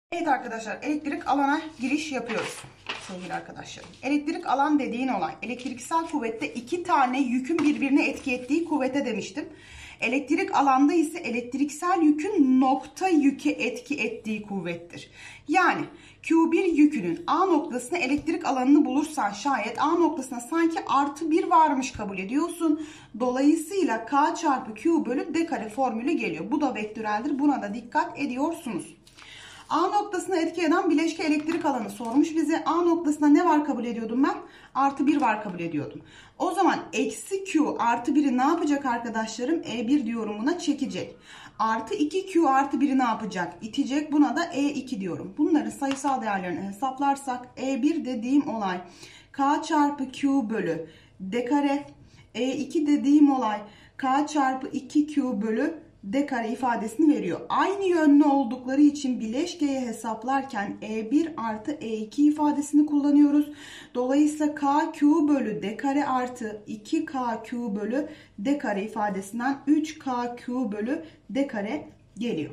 Evet arkadaşlar, elektrik alana giriş yapıyoruz sevgili arkadaşlarım. Elektrik alan dediğin olay, elektriksel kuvvette iki tane yükün birbirine etki ettiği kuvvete demiştim. Elektrik alanda ise elektriksel yükün nokta yüke etki ettiği kuvvettir. Yani Q1 yükünün A noktasına elektrik alanını bulursan şayet A noktasına sanki artı 1 varmış kabul ediyorsun. Dolayısıyla K çarpı Q bölü D kare formülü geliyor. Bu da vektöreldir. Buna da dikkat ediyorsunuz. A noktasına etki eden bileşke elektrik alanı sormuş bize. A noktasına ne var kabul ediyordum ben? Artı 1 var kabul ediyordum. O zaman eksi Q artı 1'i ne yapacak arkadaşlarım? E1 diyorum buna, çekecek. Artı 2Q artı 1'i ne yapacak? İtecek. Buna da E2 diyorum. Bunların sayısal değerlerini hesaplarsak E1 dediğim olay K çarpı Q bölü D kare. E2 dediğim olay K çarpı 2Q bölü D kare ifadesini veriyor. Aynı yönlü oldukları için bileşkeyi hesaplarken E1 artı E2 ifadesini kullanıyoruz. Dolayısıyla KQ bölü D kare artı 2KQ bölü D kare ifadesinden 3KQ bölü D kare geliyor.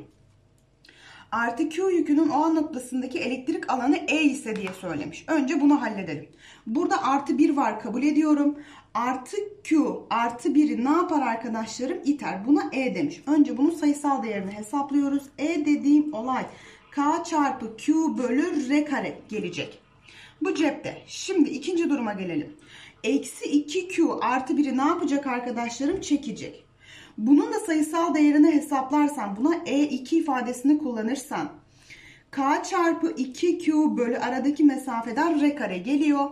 Artı Q yükünün O noktasındaki elektrik alanı E ise diye söylemiş. Önce bunu halledelim. Burada artı 1 var kabul ediyorum. Artı Q artı 1'i ne yapar arkadaşlarım? İter. Buna E demiş. Önce bunun sayısal değerini hesaplıyoruz. E dediğim olay K çarpı Q bölü R kare gelecek. Bu cepte. Şimdi ikinci duruma gelelim. Eksi 2Q artı 1'i ne yapacak arkadaşlarım? Çekecek. Bunun da sayısal değerini hesaplarsan, buna E2 ifadesini kullanırsan K çarpı 2Q bölü aradaki mesafeden R kare geliyor.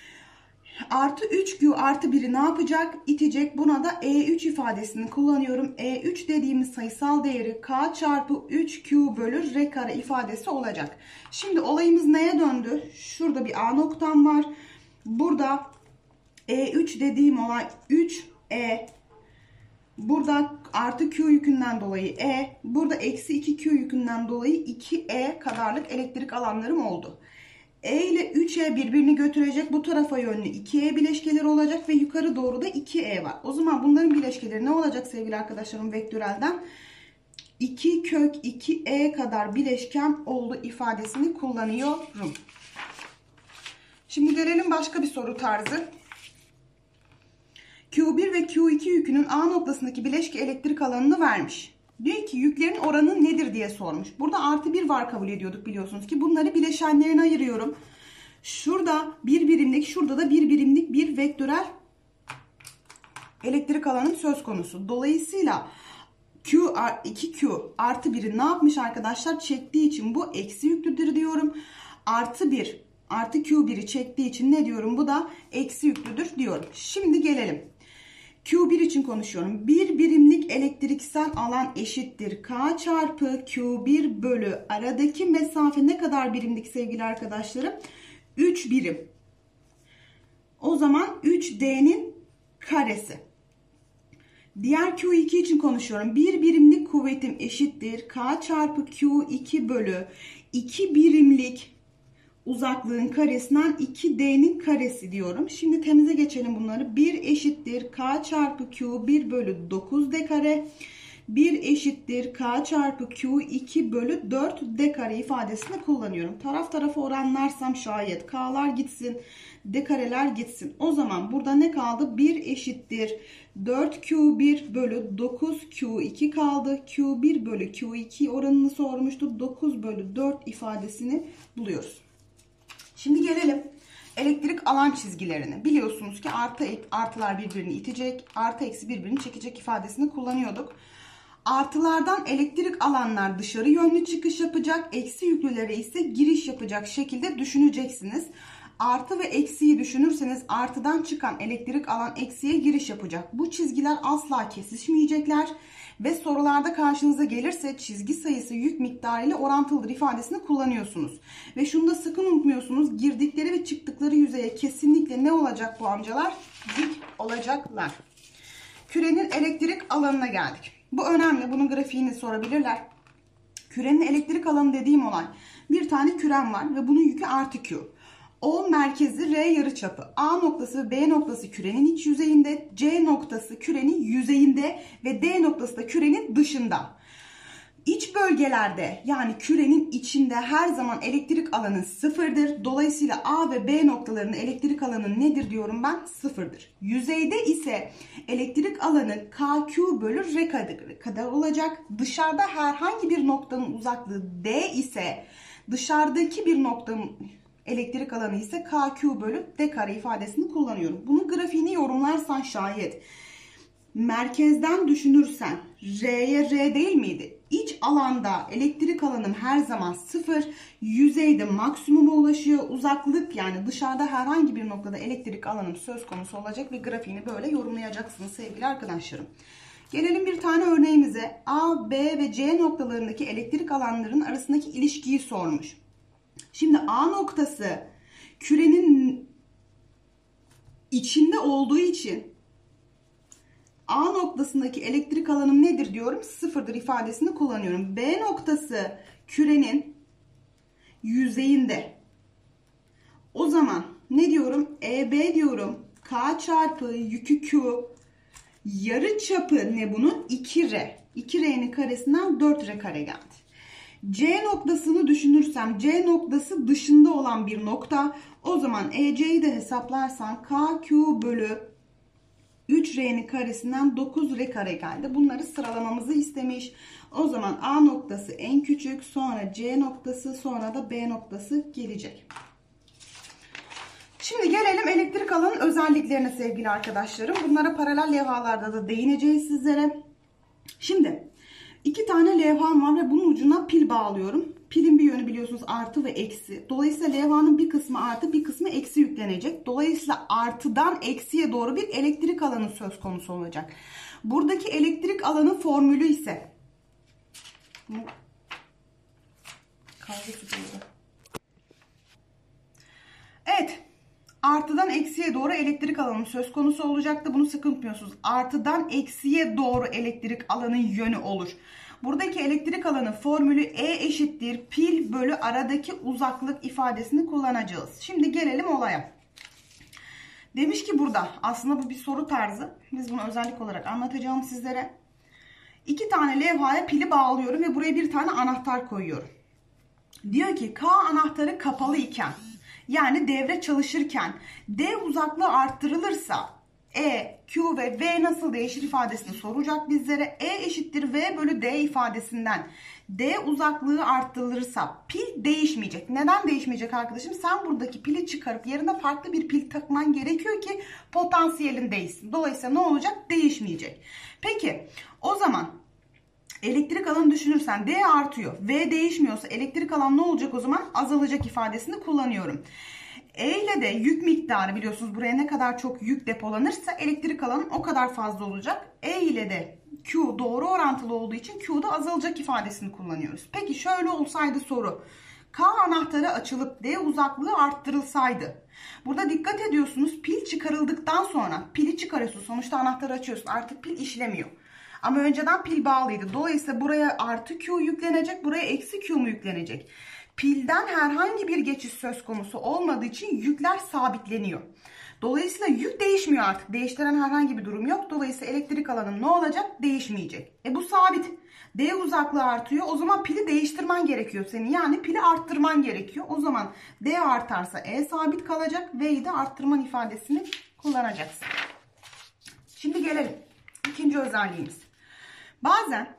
Artı 3Q artı 1'i ne yapacak? İtecek. Buna da E3 ifadesini kullanıyorum. E3 dediğimiz sayısal değeri K çarpı 3Q bölü R kare ifadesi olacak. Şimdi olayımız neye döndü? Şurada bir A noktam var. Burada E3 dediğim olay 3E. Burada artı Q yükünden dolayı E. Burada eksi 2Q yükünden dolayı 2E kadarlık elektrik alanlarım oldu. E ile 3E birbirini götürecek. Bu tarafa yönlü 2E bileşkeleri olacak ve yukarı doğru da 2E var. O zaman bunların bileşkeleri ne olacak sevgili arkadaşlarım vektörelden? 2 kök 2E kadar bileşken oldu ifadesini kullanıyorum. Şimdi gelelim başka bir soru tarzı. Q1 ve Q2 yükünün A noktasındaki bileşke elektrik alanını vermiş. Diyor ki yüklerin oranı nedir diye sormuş. Burada artı 1 var kabul ediyorduk biliyorsunuz ki. Bunları bileşenlerine ayırıyorum. Şurada bir birimlik, şurada da bir birimlik bir vektörel elektrik alanı söz konusu. Dolayısıyla Q2Q artı 1'i ne yapmış arkadaşlar? Çektiği için bu eksi yüklüdür diyorum. Artı 1 artı Q1'i çektiği için ne diyorum? Bu da eksi yüklüdür diyorum. Şimdi gelelim. Q1 için konuşuyorum. Bir birimlik elektriksel alan eşittir K çarpı Q1 bölü aradaki mesafe ne kadar birimlik sevgili arkadaşlarım? 3 birim. O zaman 3D'nin karesi. Diğer Q2 için konuşuyorum. Bir birimlik kuvvetim eşittir K çarpı Q2 bölü 2 birimlik uzaklığın karesinden 2D'nin karesi diyorum. Şimdi temize geçelim bunları. 1 eşittir K çarpı Q1 bölü 9D kare. 1 eşittir K çarpı Q2 bölü 4D kare ifadesini kullanıyorum. Taraf tarafa oranlarsam şayet K'lar gitsin, D kareler gitsin. O zaman burada ne kaldı? 1 eşittir 4Q1 bölü 9Q2 kaldı. Q1 bölü Q2 oranını sormuştu. 9 bölü 4 ifadesini buluyoruz. Şimdi gelelim elektrik alan çizgilerine. Biliyorsunuz ki artılar birbirini itecek, artı eksi birbirini çekecek ifadesini kullanıyorduk. Artılardan elektrik alanlar dışarı yönlü çıkış yapacak, eksi yüklülere ise giriş yapacak şekilde düşüneceksiniz. Artı ve eksiyi düşünürseniz artıdan çıkan elektrik alan eksiye giriş yapacak. Bu çizgiler asla kesişmeyecekler. Ve sorularda karşınıza gelirse çizgi sayısı yük miktarı ile orantılıdır ifadesini kullanıyorsunuz. Ve şunu da sakın unutmuyorsunuz. Girdikleri ve çıktıkları yüzeye kesinlikle ne olacak bu amcalar? Dik olacaklar. Kürenin elektrik alanına geldik. Bu önemli. Bunun grafiğini sorabilirler. Kürenin elektrik alanı dediğim olay. Bir tane küren var ve bunun yükü artı Q. O merkezi R yarıçapı. A noktası ve B noktası kürenin iç yüzeyinde. C noktası kürenin yüzeyinde ve D noktası da kürenin dışında. İç bölgelerde yani kürenin içinde her zaman elektrik alanı sıfırdır. Dolayısıyla A ve B noktalarının elektrik alanı nedir diyorum ben? Sıfırdır. Yüzeyde ise elektrik alanı KQ bölü R kadar olacak. Dışarıda herhangi bir noktanın uzaklığı D ise dışarıdaki bir noktanın elektrik alanı ise KQ bölü D kare ifadesini kullanıyorum. Bunun grafiğini yorumlarsan şayet merkezden düşünürsen R'ye R değil miydi? İç alanda elektrik alanım her zaman sıfır. Yüzeyde maksimuma ulaşıyor. Uzaklık yani dışarıda herhangi bir noktada elektrik alanım söz konusu olacak ve grafiğini böyle yorumlayacaksınız sevgili arkadaşlarım. Gelelim bir tane örneğimize. A, B ve C noktalarındaki elektrik alanların arasındaki ilişkiyi sormuş. Şimdi A noktası kürenin içinde olduğu için A noktasındaki elektrik alanım nedir diyorum? Sıfırdır ifadesini kullanıyorum. B noktası kürenin yüzeyinde. O zaman ne diyorum? EB diyorum. K çarpı yükü Q yarı çapı ne bunun? 2R. 2R'nin karesinden 4R kare geldi. C noktasını düşünürsem C noktası dışında olan bir nokta. O zaman EC'yi de hesaplarsan KQ bölü 3R'nin karesinden 9R kare geldi. Bunları sıralamamızı istemiş. O zaman A noktası en küçük, sonra C noktası, sonra da B noktası gelecek. Şimdi gelelim elektrik alanın özelliklerine sevgili arkadaşlarım. Bunlara paralel levhalarda da değineceğiz sizlere. Şimdi 2 tane levham var ve bunun ucuna pil bağlıyorum. Pilin bir yönü biliyorsunuz artı ve eksi. Dolayısıyla levhanın bir kısmı artı, bir kısmı eksi yüklenecek. Dolayısıyla artıdan eksiye doğru bir elektrik alanı söz konusu olacak. Buradaki elektrik alanı formülü ise evet, artıdan eksiye doğru elektrik alanı söz konusu olacaktı. Bunu sıkı unutmuyorsunuz. Artıdan eksiye doğru elektrik alanın yönü olur. Buradaki elektrik alanı formülü E eşittir pil bölü aradaki uzaklık ifadesini kullanacağız. Şimdi gelelim olaya. Demiş ki burada aslında bu bir soru tarzı. Biz bunu özellik olarak anlatacağım sizlere. 2 tane levhaya pili bağlıyorum ve buraya bir tane anahtar koyuyorum. Diyor ki K anahtarı kapalı iken yani devre çalışırken D uzaklığı arttırılırsa E, Q ve V nasıl değişir ifadesini soracak bizlere. E eşittir V bölü D ifadesinden D uzaklığı arttırılırsa pil değişmeyecek. Neden değişmeyecek arkadaşım? Sen buradaki pili çıkarıp yerine farklı bir pil takman gerekiyor ki potansiyelin değişsin. Dolayısıyla ne olacak? Değişmeyecek. Peki o zaman elektrik alanı düşünürsen D artıyor. V değişmiyorsa elektrik alan ne olacak o zaman? Azalacak ifadesini kullanıyorum. E ile de yük miktarı biliyorsunuz buraya ne kadar çok yük depolanırsa elektrik alanı o kadar fazla olacak. E ile de Q doğru orantılı olduğu için Q'da azalacak ifadesini kullanıyoruz. Peki şöyle olsaydı soru. K anahtarı açılıp D uzaklığı arttırılsaydı. Burada dikkat ediyorsunuz pil çıkarıldıktan sonra pili çıkarıyorsun. Sonuçta anahtarı açıyorsun. Artık pil işlemiyor. Ama önceden pil bağlıydı. Dolayısıyla buraya artı Q yüklenecek. Buraya eksi Q mu yüklenecek? Pilden herhangi bir geçiş söz konusu olmadığı için yükler sabitleniyor. Dolayısıyla yük değişmiyor artık. Değiştiren herhangi bir durum yok. Dolayısıyla elektrik alanı ne olacak? Değişmeyecek. Bu sabit. D uzaklığı artıyor. O zaman pili değiştirmen gerekiyor senin. Yani pili arttırman gerekiyor. O zaman D artarsa E sabit kalacak. V'yi de arttırman ifadesini kullanacaksın. Şimdi gelelim. İkinci özelliğimiz. Bazen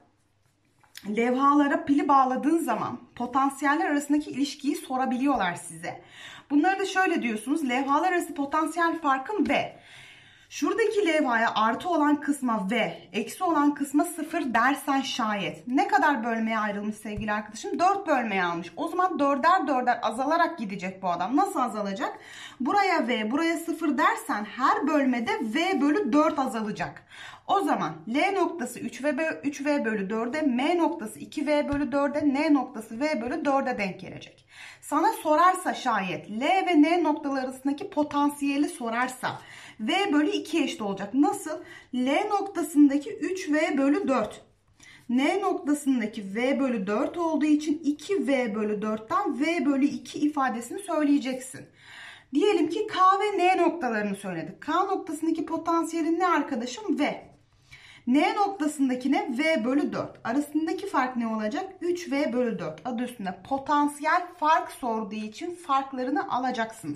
levhalara pili bağladığın zaman potansiyeller arasındaki ilişkiyi sorabiliyorlar size. Bunları da şöyle diyorsunuz. Levhalar arası potansiyel farkım V. Şuradaki levhaya artı olan kısma V, eksi olan kısma 0 dersen şayet ne kadar bölmeye ayrılmış sevgili arkadaşım? 4 bölmeye almış. O zaman 4'er 4'er azalarak gidecek bu adam. Nasıl azalacak? Buraya V, buraya 0 dersen her bölmede V bölü 4 azalacak. O zaman L noktası 3V bölü 4'e, M noktası 2V bölü 4'e, N noktası V bölü 4'e denk gelecek. Sana sorarsa şayet L ve N noktaları arasındaki potansiyeli sorarsa V bölü 2 eşit olacak. Nasıl? L noktasındaki 3V bölü 4. N noktasındaki V bölü 4 olduğu için 2V bölü 4'ten V bölü 2 ifadesini söyleyeceksin. Diyelim ki K ve N noktalarını söyledik. K noktasındaki potansiyelin ne arkadaşım? V. N noktasındakine V bölü 4. Arasındaki fark ne olacak? 3V bölü 4. Adı üstünde potansiyel fark sorduğu için farklarını alacaksınız.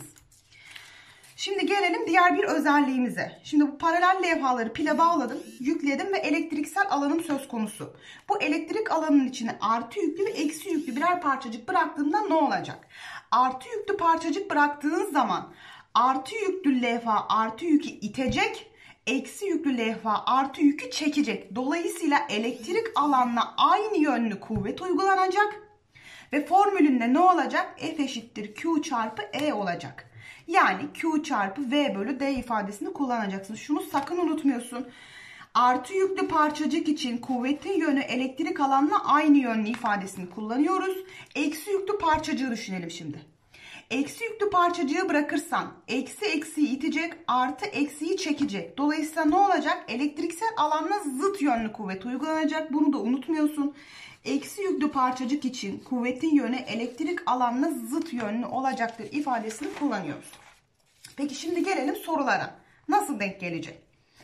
Şimdi gelelim diğer bir özelliğimize. Şimdi bu paralel levhaları pile bağladım, yükledim ve elektriksel alanım söz konusu. Bu elektrik alanının içine artı yüklü ve eksi yüklü birer parçacık bıraktığımda ne olacak? Artı yüklü parçacık bıraktığınız zaman artı yüklü levha artı yükü itecek, eksi yüklü levha artı yükü çekecek. Dolayısıyla elektrik alanına aynı yönlü kuvvet uygulanacak ve formülünde ne olacak? F eşittir Q çarpı E olacak. Yani Q çarpı V bölü D ifadesini kullanacaksın. Şunu sakın unutmuyorsun. Artı yüklü parçacık için kuvvetin yönü elektrik alanla aynı yönlü ifadesini kullanıyoruz. Eksi yüklü parçacığı düşünelim şimdi. Eksi yüklü parçacığı bırakırsan eksi eksiyi itecek, artı eksiyi çekecek. Dolayısıyla ne olacak? Elektriksel alanla zıt yönlü kuvvet uygulanacak. Bunu da unutmuyorsun. Eksi yüklü parçacık için kuvvetin yönü elektrik alanla zıt yönlü olacaktır ifadesini kullanıyoruz. Peki şimdi gelelim sorulara. Nasıl denk gelecek?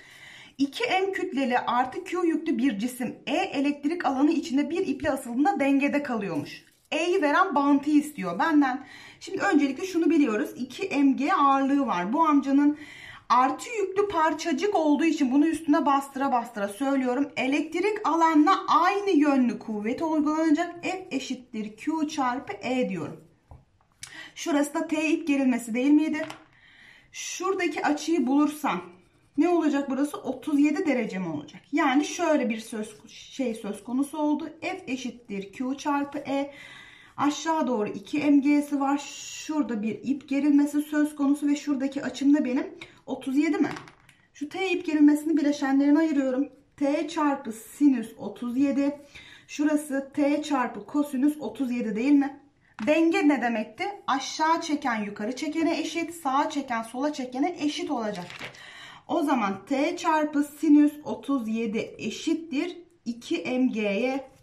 2M kütleli artı Q yüklü bir cisim E elektrik alanı içinde bir iple asıldığında dengede kalıyormuş. E'yi veren bağıntıyı istiyor benden. Şimdi öncelikle şunu biliyoruz. 2mg ağırlığı var. Bu amcanın artı yüklü parçacık olduğu için bunu üstüne bastıra bastıra söylüyorum. Elektrik alanla aynı yönlü kuvvet uygulanacak. F eşittir Q çarpı E diyorum. Şurası da T ip gerilmesi değil miydi? Şuradaki açıyı bulursam ne olacak burası? 37 derece mi olacak? Yani şöyle bir söz konusu oldu. F eşittir Q çarpı E. Aşağı doğru 2mg'si var. Şurada bir ip gerilmesi söz konusu ve şuradaki açım da benim 37 mi? Şu T ip gerilmesini bileşenlerine ayırıyorum. T çarpı sinüs 37. Şurası T çarpı kosinüs 37 değil mi? Denge ne demekti? Aşağı çeken yukarı çekene eşit, sağa çeken sola çekene eşit olacaktı. O zaman T çarpı sinüs 37 eşittir 2mg'ye.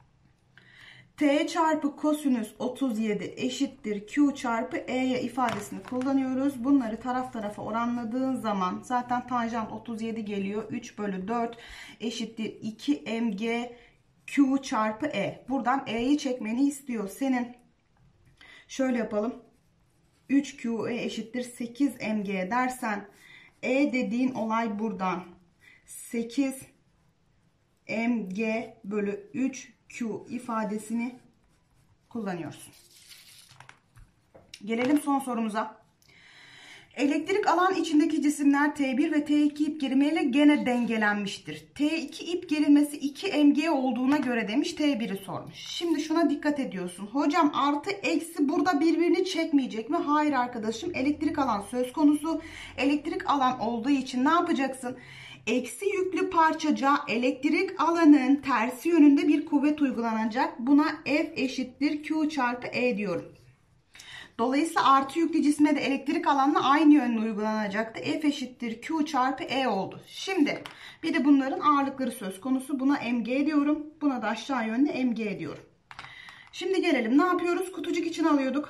T çarpı kosinüs 37 eşittir Q çarpı E'ye ifadesini kullanıyoruz. Bunları taraf tarafa oranladığın zaman zaten tanjant 37 geliyor. 3 bölü 4 eşittir 2mg Q çarpı E. Buradan E'yi çekmeni istiyor senin. Şöyle yapalım. 3Q eşittir 8mg dersen E dediğin olay buradan 8 mg bölü 3Q ifadesini kullanıyoruz. Gelelim son sorumuza. Elektrik alan içindeki cisimler T1 ve T2 ip gerimeyle gene dengelenmiştir. T2 ip gerilmesi 2 mg olduğuna göre demiş, T1'i sormuş. Şimdi şuna dikkat ediyorsun. Hocam artı eksi burada birbirini çekmeyecek mi? Hayır arkadaşım, elektrik alan söz konusu. Elektrik alan olduğu için ne yapacaksın? Eksi yüklü parçacığa elektrik alanın tersi yönünde bir kuvvet uygulanacak. Buna F eşittir Q çarpı E diyorum. Dolayısıyla artı yüklü cisme de elektrik alanla aynı yönde uygulanacaktı. F eşittir Q çarpı E oldu. Şimdi bir de bunların ağırlıkları söz konusu. Buna mg diyorum. Buna da aşağı yönde mg diyorum. Şimdi gelelim. Ne yapıyoruz? Kutucuk için alıyorduk.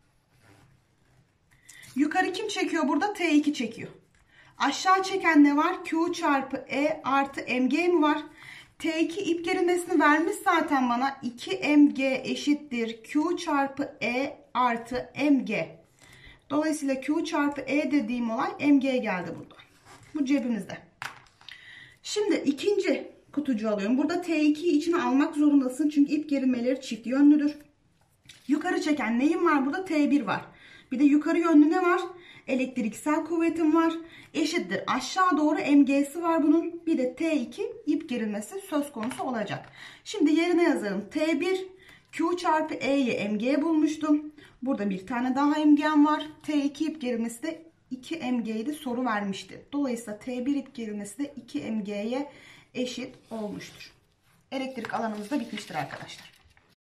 Yukarı kim çekiyor burada? T2 çekiyor. Aşağı çeken ne var? Q çarpı E artı mg mi var? T2 ip gerilmesini vermiş zaten bana. 2 mg eşittir Q çarpı E artı mg. Dolayısıyla Q çarpı E dediğim olay mg geldi burada. Bu cebimizde. Şimdi ikinci kutucuğu alıyorum. Burada T2'yi içine almak zorundasın. Çünkü ip gerilmeleri çift yönlüdür. Yukarı çeken neyim var burada? T1 var. Bir de yukarı yönlü ne var? Elektriksel kuvvetim var. Eşittir. Aşağı doğru mg'si var bunun. Bir de T2 ip gerilmesi söz konusu olacak. Şimdi yerine yazalım. T1 Q çarpı E'yi mg bulmuştum. Burada bir tane daha mg'm var. T2 ip gerilmesi de 2 mg'ydi, soru vermişti. Dolayısıyla T1 ip gerilmesi de 2 mg'ye eşit olmuştur. Elektrik alanımız da bitmiştir arkadaşlar.